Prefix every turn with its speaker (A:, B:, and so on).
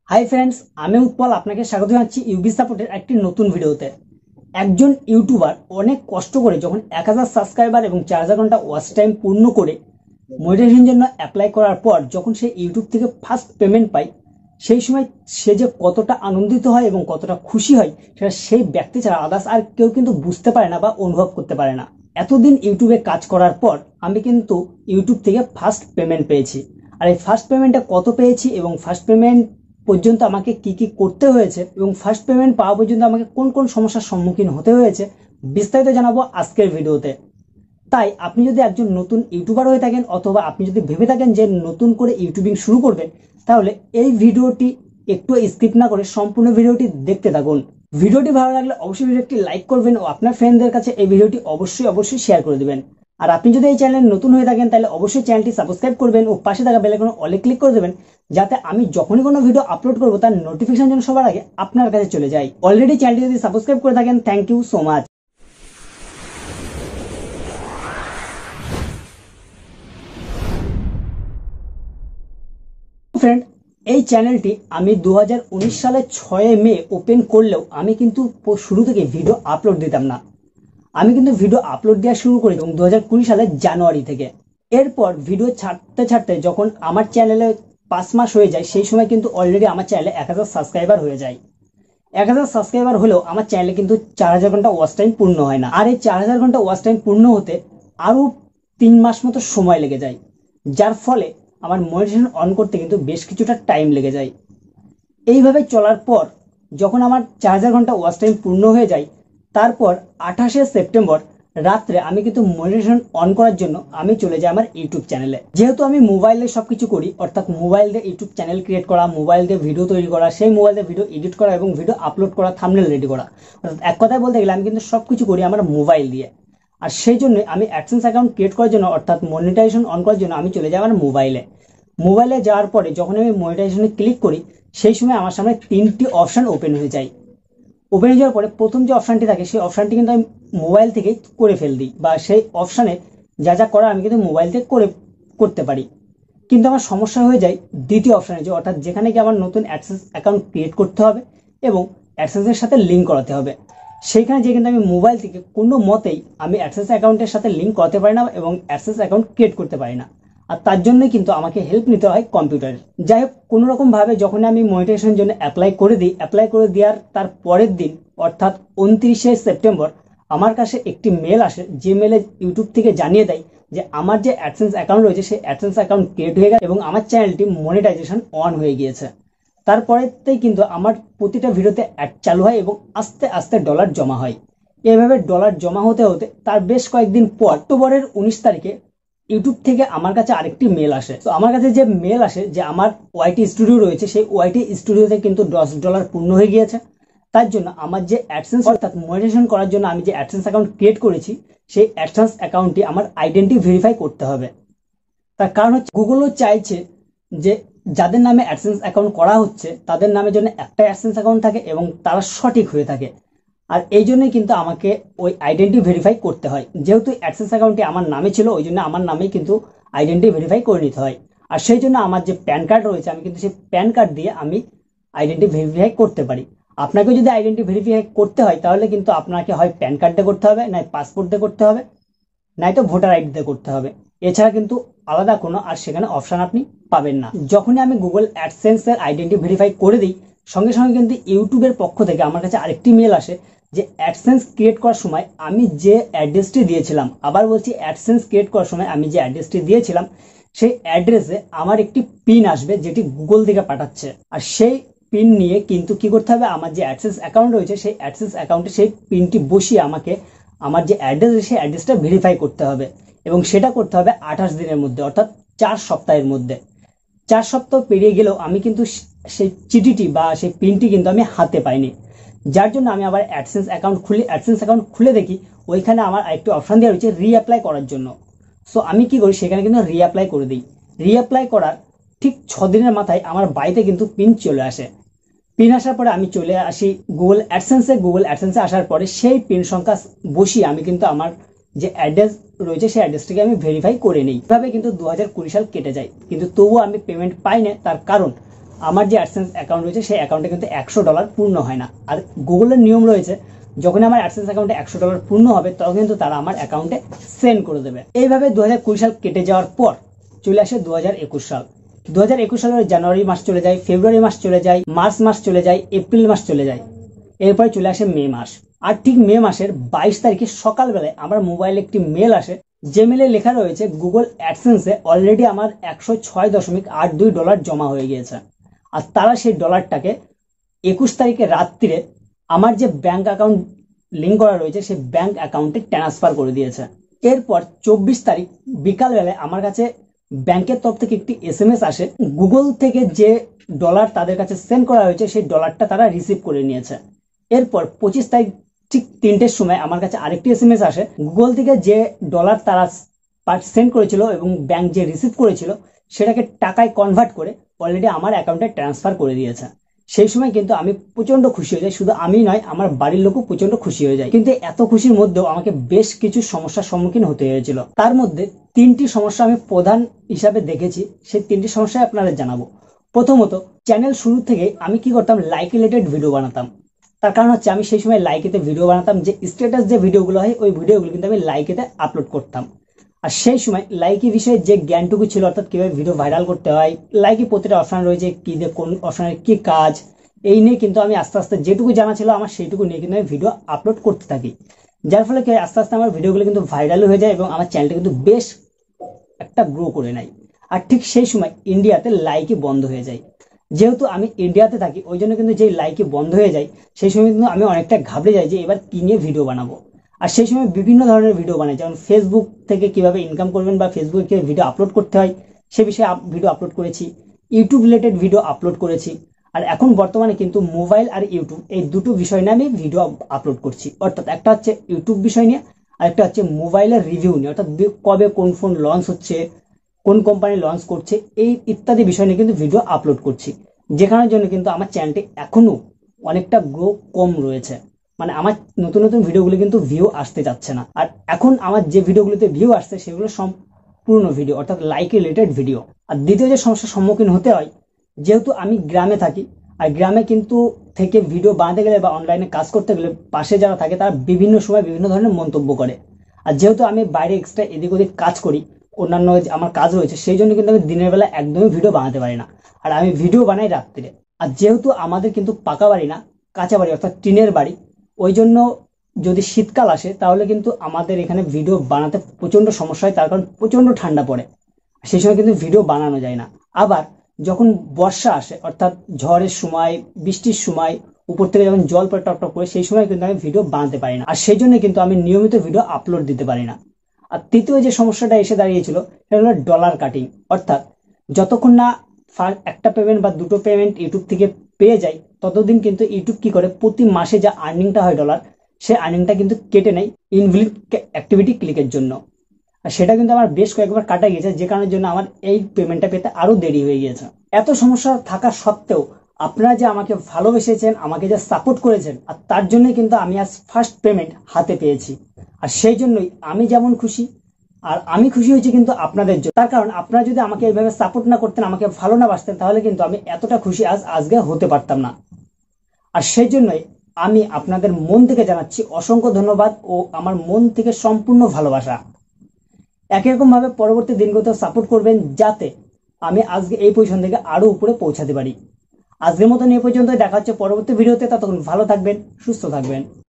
A: Hi friends, আমি উৎপল আপনাকে স্বাগত জানাচ্ছি ইউবি সাপোর্টের একটি নতুন ভিডিওতে। একজন ইউটিউবার অনেক কষ্ট করে যখন 1000 সাবস্ক্রাইবার এবং 4000 ঘন্টা ওয়াচ টাইম পূর্ণ করে মনিটাইজেশনের জন্য অ্যাপ্লাই করার পর যখন সে ইউটিউব থেকে ফার্স্ট পেমেন্ট পায়, সেই সময় সে যে কতটা আনন্দিত হয় এবং কতটা খুশি হয় সেটা সেই ব্যক্তি ছাড়া আদার্স আর কেউ কিন্তু বুঝতে পারে না বা অনুভব করতে পারে না। এতদিন ইউটিউবে কাজ করার পর আমি কিন্তু ইউটিউব থেকে ফার্স্ট পেমেন্ট পেয়েছি। আর এই ফার্স্ট পেমেন্টটা কত পেয়েছি এবং ফার্স্ট পেমেন্ট পর্যন্ত আমাকে কি কি করতে হয়েছে এবং ফার্স্ট পেমেন্ট পাওয়া পর্যন্ত আমাকে কোন কোন সমস্যার সম্মুখীন হতে হয়েছে বিস্তারিত জানাবো আজকের ভিডিওতে। তাই আপনি যদি একজন নতুন ইউটিউবার হয়ে থাকেন অথবা আপনি যদি ভেবে থাকেন যে নতুন করে ইউটিউবিং শুরু করবেন, তাহলে এই ভিডিওটি একটু স্কিপ না করে সম্পূর্ণ ভিডিওটি দেখতে থাকুন। ভিডিওটি ভালো লাগলে অবশ্যই ভিডিওটি লাইক করবেন ও আপনার ফ্রেন্ডদের কাছে এই ভিডিওটি অবশ্যই শেয়ার করে দিবেন। আর আপনি যদি এই চ্যানেলে নতুন হয়ে থাকেন তাহলে অবশ্যই চ্যানেলটি সাবস্ক্রাইব করবেন ও পাশে থাকা বেল আইকনে অলে ক্লিক করে দেবেন, যাতে আমি যখনই কোনো ভিডিও আপলোড করব তার নোটিফিকেশন যেন সবার আগে আপনার কাছে চলে যায়। অলরেডি চ্যানেলটি যদি সাবস্ক্রাইব করে থাকেন, thank you so much. Friend, এই চ্যানেলটি আমি 2019 সালের 6 মে ওপেন করলেও আমি কিন্তু শুরু থেকে ভিডিও আপলোড দিতাম না। আমি কিন্তু ভিডিও আপলোড দেওয়া শুরু করি 2020 সালের জানুয়ারি থেকে। এরপর ভিডিও ছাড়তে ছাড়তে যখন আমার চ্যানেলে 5 মাস হয়ে যায়, সেই সময় কিন্তু অলরেডি আমার চ্যানেলে 1000 সাবস্ক্রাইবার হয়ে যায়। 1000 সাবস্ক্রাইবার হলেও আমার চ্যানেলে কিন্তু 4000 ঘন্টা ওয়াচ টাইম পূর্ণ হয় না। আর এই 4000 ঘন্টা ওয়াচ টাইম পূর্ণ হতে আরো 3 মাস মতো সময় লেগে যায়, যার ফলে আমার মনিটাইজেশন অন করতে কিন্তু বেশ কিছুটা টাইম লেগে যায়। এইভাবে চলার পর যখন আমার 4000 ঘন্টা ওয়াচ টাইম পূর্ণ হয়ে যায়, তারপর 28শে সেপ্টেম্বর রাত্রে আমি কিন্তু মনিটাইজেশন অন করার জন্য আমি চলে যাই আমার ইউটিউব চ্যানেলে। যেহেতু আমি মোবাইলে সবকিছু করি, অর্থাৎ মোবাইল দিয়ে ইউটিউব চ্যানেল ক্রিয়েট করা, মোবাইল দিয়ে ভিডিও তৈরি করা, সেই মোবাইল দিয়ে ভিডিও এডিট করা এবং ভিডিও আপলোড করা, থাম্বনেল রেডি করা, অর্থাৎ এক কথায় বলতে গেলে আমি কিন্তু সবকিছু করি আমার মোবাইল দিয়ে। আর সেই জন্য আমি অ্যাডসেন্স অ্যাকাউন্ট ক্রিয়েট করার জন্য অর্থাৎ মনিটাইজেশন অন করার জন্য আমি চলে যাই আমার মোবাইলে যাওয়ার পরে যখন আমি মনিটাইজেশনে ক্লিক করি, সেই সময় আমার সামনে 3টি অপশন ওপেন হয়ে যায়। ওপেন হয়ে যাওয়ার পরে প্রথম যে অপশনটি থাকে সেই অপশনটি কিন্তু আমি মোবাইল থেকেই করে ফেল দিই, বা সেই অপশানে যা যা করা আমি কিন্তু মোবাইল থেকে করতে পারি। কিন্তু আমার সমস্যা হয়ে যায় দ্বিতীয় অপশানে, যে অর্থাৎ যেখানে কি আমার নতুন অ্যাডসেন্স অ্যাকাউন্ট ক্রিয়েট করতে হবে এবং অ্যাডসেন্সের সাথে লিঙ্ক করাতে হবে। সেইখানে যে কিন্তু আমি মোবাইল থেকে কোনো মতেই আমি অ্যাডসেন্স অ্যাকাউন্টের সাথে লিঙ্ক করাতে পারি না এবং অ্যাডসেন্স অ্যাকাউন্ট ক্রিয়েট করতে পারি না। আর তার জন্যই কিন্তু আমাকে হেল্প নিতে হয় কম্পিউটারের। যাই হোক, কোনো রকম ভাবে যখন আমি মনিটাইজেশনের জন্য অ্যাপ্লাই করে দেওয়ার তার পরের দিন অর্থাৎ 29শে সেপ্টেম্বর আমার কাছে একটি মেল আসে, যে মেলে ইউটিউব থেকে জানিয়ে দেয় যে আমার যে অ্যাডসেন্স অ্যাকাউন্ট রয়েছে সেই অ্যাডসেন্স অ্যাকাউন্ট ক্রিয়েট হয়ে গেছে এবং আমার চ্যানেলটি মনিটাইজেশন অন হয়ে গিয়েছে। তারপরেতেই কিন্তু আমার প্রতিটা ভিডিওতে অ্যাড চালু হয় এবং আস্তে আস্তে ডলার জমা হয়। এইভাবে ডলার জমা হতে হতে তার বেশ কয়েকদিন পর অক্টোবরের 19 তারিখে ইউটিউব থেকে আমার কাছে আরেকটি মেল আসে। তো আমার কাছে যে মেল আসে যে আমার ওয়াইটি স্টুডিও রয়েছে, সেই ওয়াইটি স্টুডিওতে কিন্তু $10 পূর্ণ হয়ে গিয়েছে। তার জন্য আমার যে অ্যাডসেন্স অর্থাৎ মনিটাইজেশন করার জন্য আমি যে অ্যাডসেন্স অ্যাকাউন্ট ক্রিয়েট করেছি, সেই অ্যাডসেন্স অ্যাকাউন্টটি আমার আইডেন্টি ভেরিফাই করতে হবে। তার কারণ হচ্ছে গুগলও চাইছে যে যাদের নামে অ্যাডসেন্স অ্যাকাউন্ট করা হচ্ছে তাদের নামে যেন একটা অ্যাডসেন্স অ্যাকাউন্ট থাকে এবং তারা সঠিক হয়ে থাকে। আর এই জন্যই কিন্তু আমাকে ওই আইডেন্টি ভেরিফাই করতে হয়। যেহেতু অ্যাডসেন্স অ্যাকাউন্টটি আমার নামে ছিল, ওই জন্য আমার নামেই কিন্তু আইডেন্টি ভেরিফাই করে নিতে হয়। আর সেই জন্য আমার যে প্যান কার্ড রয়েছে, আমি কিন্তু সেই প্যান কার্ড দিয়ে আমি আইডেন্টি ভেরিফাই করতে পারি। আপনাকে যদি আইডেন্টি ভেরিফাই করতে হয় তাহলে কিন্তু আপনাকে হয় প্যান কার্ড দিয়ে করতে হবে, নয় পাসপোর্ট দিয়ে করতে হবে, নয়তো ভোটার আইডি দিয়ে করতে হবে। এছাড়া কিন্তু আলাদা কোনো আর সেখানে অপশন আপনি পাবেন না। যখনই আমি গুগল অ্যাডসেন্সের আইডেন্টি ভেরিফাই করে দিই, সঙ্গে সঙ্গে কিন্তু ইউটিউবের পক্ষ থেকে আমার কাছে আরেকটি মেল আসে যে অ্যাডসেন্স ক্রিয়েট করার সময় আমি যে অ্যাড্রেসটি দিয়েছিলাম, আবার বলছি অ্যাডসেন্স ক্রিয়েট করার সময় আমি যে অ্যাড্রেসটি দিয়েছিলাম সেই অ্যাড্রেসে আমার একটি পিন আসবে যেটি গুগল থেকে পাঠাচ্ছে। আর সেই পিন নিয়ে কিন্তু কি করতে হবে, আমার যে অ্যাডসেন্স অ্যাকাউন্ট রয়েছে সেই অ্যাডসেন্স অ্যাকাউন্টে সেই পিনটি বসিয়ে আমাকে আমার যে অ্যাড্রেস সেই অ্যাড্রেসটা ভেরিফাই করতে হবে এবং সেটা করতে হবে 28 দিনের মধ্যে, অর্থাৎ 4 সপ্তাহের মধ্যে। 4 সপ্তাহ পেরিয়ে গেলেও আমি কিন্তু সেই চিঠিটি বা সেই পিনটি কিন্তু আমি হাতে পাইনি। যার জন্য আমি আবার অ্যাডসেন্স অ্যাকাউন্ট খুলে দেখি ওইখানে আমার আরেকটি অপশন দেওয়া রয়েছে রিঅ্যাপ্লাই করার জন্য। সো আমি কি করি, সেখানে কিন্তু রিঅ্যাপ্লাই করে দিই। রিঅ্যাপ্লাই করার ঠিক 6 দিনের মাথায় আমার বাড়িতে কিন্তু পিন চলে আসে। পিন আসার পরে আমি চলে আসি গুগল অ্যাডসেন্সে আসার পরে সেই পিন সংখ্যা বসিয়ে আমি কিন্তু আমার যে অ্যাড্রেস রয়েছে সেই অ্যাড্রেসটিকে আমি ভেরিফাই করে নিই। এভাবে কিন্তু 2020 সাল কেটে যায়, কিন্তু তবুও আমি পেমেন্ট পাই না। তার কারণ আমার যে অ্যাডসেন্স অ্যাকাউন্ট রয়েছে সেই অ্যাকাউন্টে কিন্তু $100 পূর্ণ হয় না। আর গুগলের নিয়ম রয়েছে যখন আমার অ্যাডসেন্স অ্যাকাউন্টে $100 পূর্ণ হবে তখন কিন্তু তারা আমার অ্যাকাউন্টে সেন্ড করে দেবে। এইভাবে 2020 সাল কেটে যাওয়ার পর চলে আসে 2021 সাল। 2021 সালের জানুয়ারি মাস চলে যায়, ফেব্রুয়ারি মাস চলে যায়, মার্চ মাস চলে যায়, এপ্রিল মাস চলে যায়, এরপরে চলে আসে মে মাস। আর ঠিক মে মাসের 22 তারিখে সকালবেলায় আমার মোবাইলে একটি মেল আসে, যে মেলে লেখা রয়েছে গুগল অ্যাডসেন্সে অলরেডি আমার $106.82 জমা হয়ে গিয়েছে। আর তারা সেই ডলারটাকে 21 তারিখে রাত্রিরে আমার যে ব্যাংক অ্যাকাউন্ট লিঙ্ক করা রয়েছে সেই ব্যাংক অ্যাকাউন্টে ট্রান্সফার করে দিয়েছে। এরপর 24 তারিখ বিকালবেলায় আমার কাছে ব্যাংকের তরফ থেকে একটি SMS আসে, গুগল থেকে যে ডলার তাদের কাছে সেন্ড করা হয়েছে সেই ডলারটা তারা রিসিভ করে নিয়েছে। এরপর 25 তারিখ ঠিক 3টের সময় আমার কাছে আরেকটি SMS আসে, গুগল থেকে যে ডলার তারা সেন্ড করেছিল এবং ব্যাংক যে রিসিভ করেছিল সেটাকে টাকায় কনভার্ট করে অলরেডি আমার অ্যাকাউন্টে ট্রান্সফার করে দিয়েছে। সেই সময় কিন্তু আমি প্রচন্ড খুশি হয়ে যাই, শুধু আমি নয় আমার বাড়ির লোকও প্রচন্ড খুশি হয়ে যায়। কিন্তু এত খুশির মধ্যেও আমাকে বেশ কিছু সমস্যার সম্মুখীন হতে হয়েছিল। তার মধ্যে 3টি সমস্যা আমি প্রধান হিসাবে দেখেছি, সেই 3টি সমস্যায় আপনাদের জানাবো। প্রথমত, চ্যানেল শুরু থেকে আমি কি করতাম, লাইক রিলেটেড ভিডিও বানাতাম। তার কারণ হচ্ছে আমি সেই সময় লাইকেতে ভিডিও বানাতাম, যে স্ট্যাটাস যে ভিডিওগুলো হয় ওই ভিডিওগুলো কিন্তু আমি লাইকেতে আপলোড করতাম। আর সেই সময় লাইকি বিষয়ে যে জ্ঞানটুকু ছিল, অর্থাৎ কিভাবে ভিডিও ভাইরাল করতে হয়, লাইকি প্রতিটা অপশন রয়েছে, কি দিয়ে কোন অপশনের কি কাজ, এই নিয়ে কিন্তু আমি আস্তে আস্তে যেটুকু জানা ছিল আমার সেইটুকু নিয়ে কিন্তু আমি ভিডিও আপলোড করতে থাকি। যার ফলে কি আস্তে আস্তে আমার ভিডিওগুলো কিন্তু ভাইরাল হয়ে যায় এবং আমার চ্যানেলটা কিন্তু বেশ একটা গ্রো করে নেয়। আর ঠিক সেই সময় ইন্ডিয়াতে লাইকি বন্ধ হয়ে যায়। যেহেতু আমি ইন্ডিয়াতে থাকি ওই জন্য কিন্তু যে লাইকি বন্ধ হয়ে যায় সেই সময় কিন্তু আমি অনেকটা ঘাবড়ে যাই যে এবার কি নিয়ে ভিডিও বানাবো। আর সেই সময় বিভিন্ন ধরনের ভিডিও বানাই, যেমন ফেসবুক থেকে কিভাবে ইনকাম করবেন বা ফেসবুকে কিভাবে ভিডিও আপলোড করতে হয় সে বিষয়ে ভিডিও আপলোড করেছি, ইউটিউব রিলেটেড ভিডিও আপলোড করেছি। আর এখন বর্তমানে কিন্তু মোবাইল আর ইউটিউব এই দুটো বিষয় নিয়ে আমি ভিডিও আপলোড করছি, অর্থাৎ একটা হচ্ছে ইউটিউব বিষয় নিয়ে আর একটা হচ্ছে মোবাইলের রিভিউ নিয়ে, অর্থাৎ কবে কোন ফোন লঞ্চ হচ্ছে, কোন কোম্পানি লঞ্চ করছে, এই ইত্যাদি বিষয় নিয়ে কিন্তু ভিডিও আপলোড করছি। যেখানের জন্য কিন্তু আমার চ্যানেলটি এখনো অনেকটা গ্রো কম রয়েছে, মানে আমার নতুন নতুন ভিডিওগুলো কিন্তু ভিউ আসতে যাচ্ছে না। আর এখন আমার যে ভিডিওগুলোতে ভিউ আসছে সেগুলো সম্পূর্ণ ভিডিও, অর্থাৎ লাইক রিলেটেড ভিডিও। আর দ্বিতীয় যে সমস্যার সম্মুখীন হতে হয়, যেহেতু আমি গ্রামে থাকি আর গ্রামে কিন্তু থেকে ভিডিও বানাতে গেলে বা অনলাইনে কাজ করতে গেলে পাশে যারা থাকে তারা বিভিন্ন সময় বিভিন্ন ধরনের মন্তব্য করে। আর যেহেতু আমি বাইরে এক্সট্রা এদিক ওদিক কাজ করি, অন্যান্য আমার কাজ রয়েছে, সেই জন্য কিন্তু আমি দিনের বেলা একদমই ভিডিও বানাতে পারি না, আর আমি ভিডিও বানাই রাত্রিরে। আর যেহেতু আমাদের কিন্তু পাকা বাড়ি না, কাঁচা বাড়ি অর্থাৎ টিনের বাড়ি, ওই জন্য যদি শীতকাল আসে তাহলে কিন্তু আমাদের এখানে ভিডিও বানাতে প্রচন্ড সমস্যা হয়, তার কারণ প্রচন্ড ঠান্ডা পড়ে, সেই সময় কিন্তু ভিডিও বানানো যায় না। আবার যখন বর্ষা আসে অর্থাৎ ঝড়ের সময়, বৃষ্টির সময়, উপর থেকে যখন জল পড়ে টপ টপ করে, সেই সময় কিন্তু আমি ভিডিও বানাতে পারি না, আর সেই জন্য কিন্তু আমি নিয়মিত ভিডিও আপলোড দিতে পারি না। আর তৃতীয় যে সমস্যাটা এসে দাঁড়িয়েছিল সেটা হলো ডলার কাটিং, অর্থাৎ যতক্ষণ না একটা পেমেন্ট বা দুটো পেমেন্ট ইউটিউব থেকে পেয়ে যায় ততদিন কিন্তু ইউটিউব কি করে, প্রতি মাসে যা আর্নিংটা হয় ডলার, সেই আর্নিংটা কিন্তু কেটে নেয় ইনভ্যালিড অ্যাক্টিভিটি ক্লিকের জন্য। আর সেটা কিন্তু আমার বেশ কয়েকবার কাটা গিয়েছে, যে কারণের জন্য আমার এই পেমেন্টটা পেতে আরো দেরি হয়ে গিয়েছে। এত সমস্যা থাকা সত্ত্বেও আপনারা যে আমাকে ভালোবেসেছেন, আমাকে যে সাপোর্ট করেছেন, আর তার জন্যই কিন্তু আমি আজ ফার্স্ট পেমেন্ট হাতে পেয়েছি। আর সেই জন্যই আমি যেমন খুশি, আর আমি খুশি হয়েছি কিন্তু আপনাদের জন্য। তার কারণ আপনারা যদি আমাকে এইভাবে সাপোর্ট না করতেন, আমাকে ভালো না বাসতেন, তাহলে কিন্তু আমি এতটা খুশি আজকে হতে পারতাম না। আর সেই জন্যই আমি আপনাদের মন থেকে জানাচ্ছি অসংখ্য ধন্যবাদ ও আমার মন থেকে সম্পূর্ণ ভালোবাসা। একই রকম ভাবে পরবর্তী দিনগুলোতেও সাপোর্ট করবেন, যাতে আমি আজকে এই পজিশন থেকে আরো উপরে পৌঁছাতে পারি। আজকের মতন এই পর্যন্ত, দেখা হচ্ছে পরবর্তী ভিডিওতে। ততক্ষণ ভালো থাকবেন, সুস্থ থাকবেন।